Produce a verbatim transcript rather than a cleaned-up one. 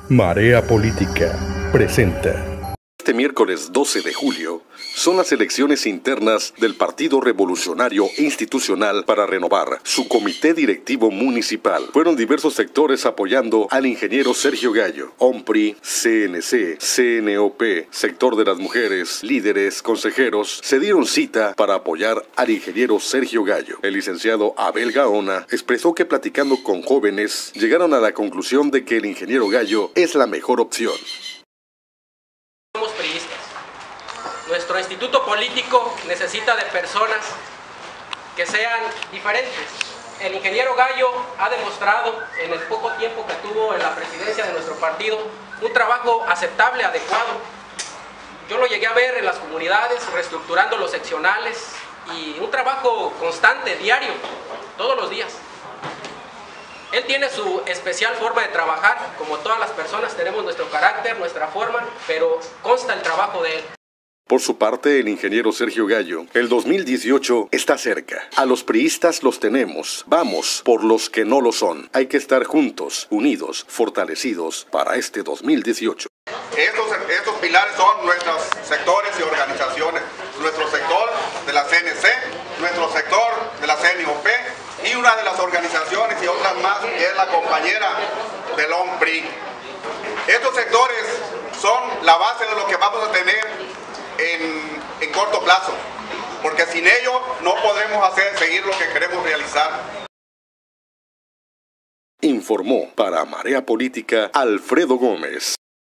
Marea Política presenta. Este miércoles doce de julio son las elecciones internas del Partido Revolucionario Institucional para renovar su comité directivo municipal. Fueron diversos sectores apoyando al ingeniero Sergio Gallo, O M P R I, C N C, C N O P, sector de las mujeres, líderes, consejeros, se dieron cita para apoyar al ingeniero Sergio Gallo. El licenciado Abel Gaona expresó que platicando con jóvenes llegaron a la conclusión de que el ingeniero Gallo es la mejor opción. Somos priistas. Nuestro instituto político necesita de personas que sean diferentes. El ingeniero Gallo ha demostrado en el poco tiempo que tuvo en la presidencia de nuestro partido un trabajo aceptable, adecuado. Yo lo llegué a ver en las comunidades, reestructurando los seccionales y un trabajo constante, diario, todos los días. Él tiene su especial forma de trabajar, como todas las personas tenemos nuestro carácter, nuestra forma, pero consta el trabajo de él. Por su parte, el ingeniero Sergio Gallo, el dos mil dieciocho está cerca. A los priistas los tenemos. Vamos por los que no lo son. Hay que estar juntos, unidos, fortalecidos para este dos mil dieciocho. Estos, estos pilares son nuestros sectores y organizaciones. Nuestro sector de la C N C, nuestro sector de la C N O P, y una de las organizaciones y otras más que es la compañera del O M P R I. Estos sectores son la base de lo que vamos a tener en, en corto plazo, porque sin ellos no podremos hacer, seguir lo que queremos realizar. Informó para Marea Política Alfredo Gómez.